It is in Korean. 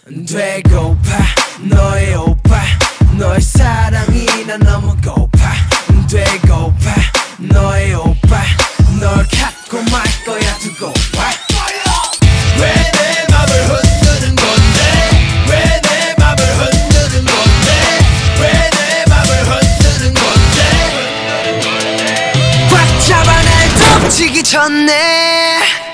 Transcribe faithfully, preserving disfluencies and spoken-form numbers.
되고파 너의 오빠 너의 사랑이 난 너무 고파 되고파 너의 오빠 널 갖고 말 거야 두고 봐 왜 내 맘을 흔드는 건데 왜 내 맘을 흔드는 건데 왜 내 맘을 흔드는 건데 꽉 잡아 날 덮치기 전에